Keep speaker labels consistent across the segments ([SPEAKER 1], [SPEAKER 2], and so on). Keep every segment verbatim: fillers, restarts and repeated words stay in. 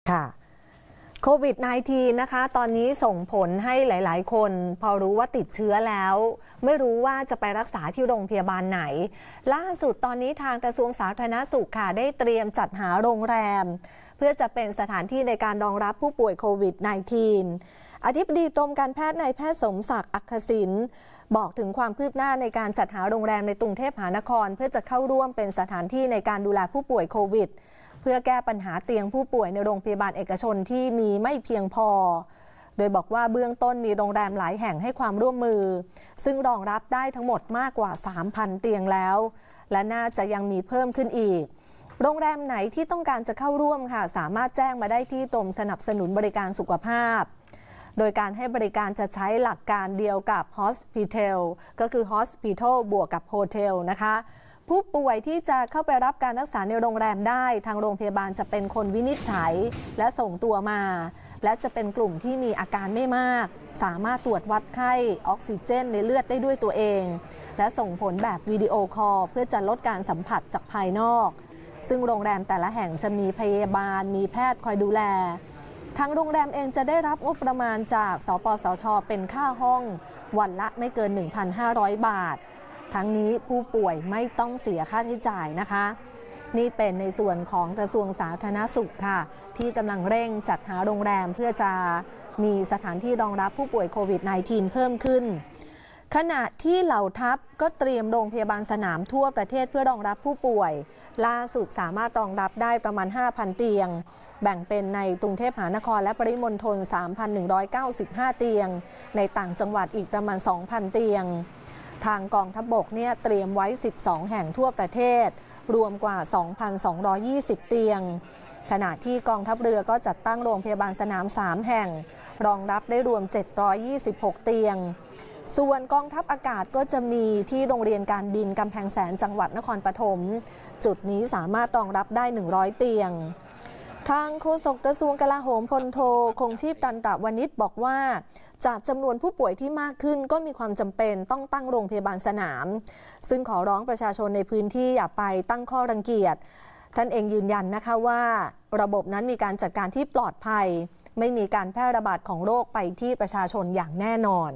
[SPEAKER 1] ค่ะโควิด สิบเก้า นะคะตอนนี้ส่งผลให้หลายๆคนพอรู้ว่าติดเชื้อแล้วไม่รู้ว่าจะไปรักษาที่โรงพยาบาลไหนล่าสุดตอนนี้ทางกระทรวงสาธารณสุขค่ะได้เตรียมจัดหาโรงแรมเพื่อจะเป็นสถานที่ในการรองรับผู้ป่วยโควิด สิบเก้า อธิบดีกรมการแพทย์นายแพทย์สมศักดิ์อัคศินบอกถึงความคืบหน้าในการจัดหาโรงแรมในกรุงเทพมหานครเพื่อจะเข้าร่วมเป็นสถานที่ในการดูแลผู้ป่วยโควิดเพื่อแก้ปัญหาเตียงผู้ป่วยในโรงพยาบาลเอกชนที่มีไม่เพียงพอโดยบอกว่าเบื้องต้นมีโรงแรมหลายแห่งให้ความร่วมมือซึ่งรองรับได้ทั้งหมดมากกว่า สามพัน เตียงแล้วและน่าจะยังมีเพิ่มขึ้นอีกโรงแรมไหนที่ต้องการจะเข้าร่วมค่ะสามารถแจ้งมาได้ที่กรมสนับสนุนบริการสุขภาพโดยการให้บริการจะใช้หลักการเดียวกับ Hospital ก็คือ Hospital บวกกับ Hotel นะคะผู้ป่วยที่จะเข้าไปรับการรักษาในโรงแรมได้ทางโรงพยาบาลจะเป็นคนวินิจฉัยและส่งตัวมาและจะเป็นกลุ่มที่มีอาการไม่มากสามารถตรวจวัดไข้ออกซิเจนในเลือดได้ด้วยตัวเองและส่งผลแบบวิดีโอคอลเพื่อจะลดการสัมผัสจากภายนอกซึ่งโรงแรมแต่ละแห่งจะมีพยาบาลมีแพทย์คอยดูแลทางโรงแรมเองจะได้รับงบประมาณจากสปสช.เป็นค่าห้องวันละไม่เกิน หนึ่งพันห้าร้อย บาททั้งนี้ผู้ป่วยไม่ต้องเสียค่าใช้จ่ายนะคะนี่เป็นในส่วนของกระทรวงสาธารณสุขค่ะที่กำลังเร่งจัดหาโรงแรมเพื่อจะมีสถานที่รองรับผู้ป่วยโควิด สิบเก้า เพิ่มขึ้นขณะที่เหล่าทัพก็เตรียมโรงพยาบาลสนามทั่วประเทศเพื่อรองรับผู้ป่วยล่าสุดสามารถรองรับได้ประมาณ ห้าพัน เตียงแบ่งเป็นในกรุงเทพมหานครและปริมณฑล สามพันหนึ่งร้อยเก้าสิบห้า เตียงในต่างจังหวัดอีกประมาณ สองพัน เตียงทางกองทัพบกเนี่ยเตรียมไว้สิบสองแห่งทั่วประเทศรวมกว่า สองพันสองร้อยยี่สิบ เตียงขณะที่กองทัพเรือก็จัดตั้งโรงพยาบาลสนามสามแห่งรองรับได้รวมเจ็ดร้อยยี่สิบหกเตียงส่วนกองทัพอากาศก็จะมีที่โรงเรียนการบินกำแพงแสนจังหวัดนครปฐมจุดนี้สามารถรองรับได้หนึ่งร้อยเตียงทางโฆษกกระทรวงกลาโหมพลโทคงชีพตันตะวณิชบอกว่าจากจำนวนผู้ป่วยที่มากขึ้นก็มีความจำเป็นต้องตั้งโรงพยาบาลสนามซึ่งขอร้องประชาชนในพื้นที่อย่าไปตั้งข้อรังเกียจท่านเองยืนยันนะคะว่าระบบนั้นมีการจัดการที่ปลอดภัยไม่มีการแพร่ระบาดของโรคไปที่ประชาชนอย่างแน่นอน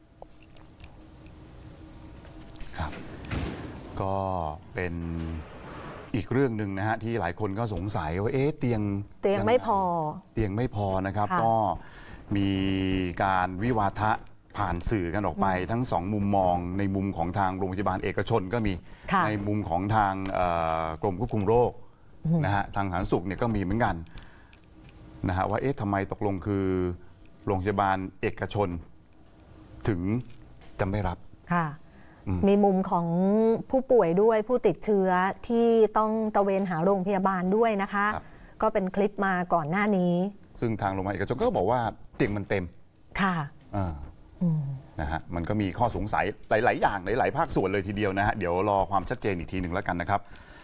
[SPEAKER 2] ครับก็เป็นอีกเรื่องหนึ่งนะฮะที่หลายคนก็สงสัยว่าเอ๊ะเตียง
[SPEAKER 1] เตียงไม่พอ
[SPEAKER 2] เตียงไม่พอนะครับก็มีการวิวาทะผ่านสื่อกันออกไปทั้งสองมุมมองในมุมของทางโรงพยาบาลเอกชนก็มีในมุมของทางกรมควบคุมโรคนะฮะทางสาธารณสุขเนี่ยก็มีเหมือนกันนะฮะว่าเอ๊ะทำไมตกลงคือโรงพยาบาลเอกชนถึงจะไม่รับ
[SPEAKER 1] ค่ะมีมุมของผู้ป่วยด้วยผู้ติดเชื้อที่ต้องตระเวนหาโรงพยาบาลด้วยนะคะก็เป็นคลิปมาก่อนหน้านี้
[SPEAKER 2] ซึ่งทางโรงพยาบาลเอกชนก็บอกว่าเตียงมันเต็ม
[SPEAKER 1] ค่ะ
[SPEAKER 2] นะฮะมันก็มีข้อสงสัยหลายๆอย่างหลายๆภาคส่วนเลยทีเดียวนะฮะเดี๋ยวรอความชัดเจนอีกทีหนึ่งแล้วกันนะครับ